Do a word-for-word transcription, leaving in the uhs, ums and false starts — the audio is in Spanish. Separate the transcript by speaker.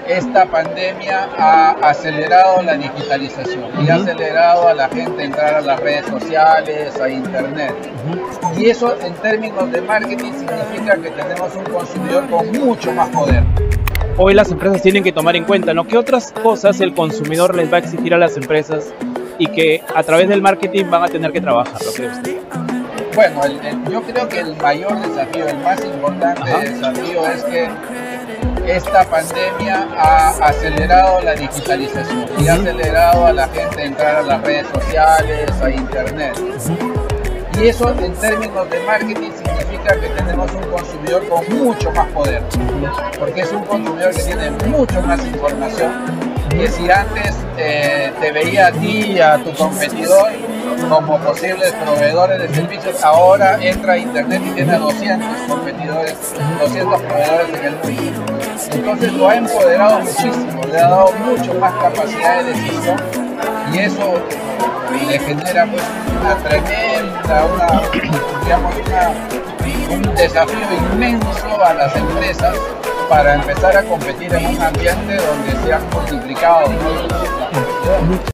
Speaker 1: esta pandemia ha acelerado la digitalización y ha acelerado a la gente a entrar a las redes sociales, a internet. Y eso en términos de marketing significa que tenemos un consumidor con mucho más poder.
Speaker 2: Hoy las empresas tienen que tomar en cuenta, ¿no?, qué otras cosas el consumidor les va a exigir a las empresas y que a través del marketing van a tener que trabajar, ¿lo cree usted?
Speaker 1: Bueno, el, el, yo creo que el mayor desafío, el más importante Ajá. desafío es que esta pandemia ha acelerado la digitalización y ha acelerado a la gente a entrar a las redes sociales, a internet. Y eso en términos de marketing significa que tenemos un consumidor con mucho más poder, porque es un consumidor que tiene mucho más información, que si antes eh, te veía a ti y a tu competidor como posibles proveedores de servicios, ahora entra a internet y tiene a doscientos competidores, doscientos proveedores en el mundo. Entonces lo ha empoderado muchísimo, le ha dado mucho más capacidad de decisión y eso le genera pues una tremenda, una, digamos, una, un desafío inmenso a las empresas para empezar a competir en un ambiente donde se han multiplicado, ¿no?,